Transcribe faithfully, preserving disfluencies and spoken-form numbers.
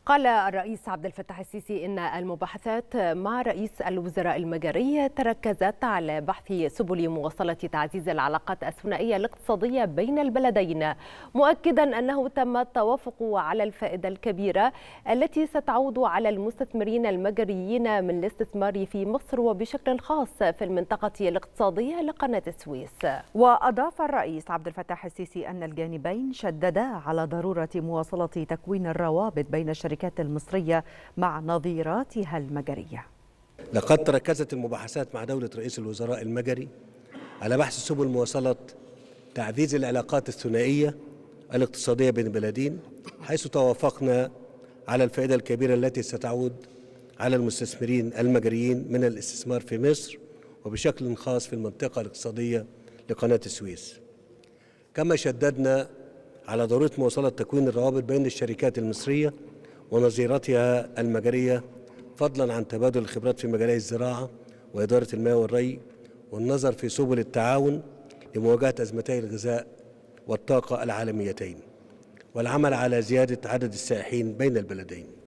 قال الرئيس عبد الفتاح السيسي إن المباحثات مع رئيس الوزراء المجري تركزت على بحث سبل مواصلة تعزيز العلاقات الثنائية الاقتصادية بين البلدين، مؤكدا أنه تم التوافق على الفائدة الكبيرة التي ستعود على المستثمرين المجريين من الاستثمار في مصر وبشكل خاص في المنطقة الاقتصادية لقناة السويس. وأضاف الرئيس عبد الفتاح السيسي أن الجانبين شددا على ضرورة مواصلة تكوين الروابط بين الشركات المصرية مع نظيراتها المجرية. لقد تركزت المباحثات مع دولة رئيس الوزراء المجري على بحث سبل مواصلة تعزيز العلاقات الثنائية الاقتصادية بين البلدين، حيث توافقنا على الفائدة الكبيرة التي ستعود على المستثمرين المجريين من الاستثمار في مصر وبشكل خاص في المنطقة الاقتصادية لقناة السويس. كما شددنا على ضرورة مواصلة تكوين الروابط بين الشركات المصرية ونظيرتها المجرية، فضلا عن تبادل الخبرات في مجالي الزراعة وإدارة المياه والري، والنظر في سبل التعاون لمواجهة أزمتي الغذاء والطاقة العالميتين، والعمل على زيادة عدد السائحين بين البلدين.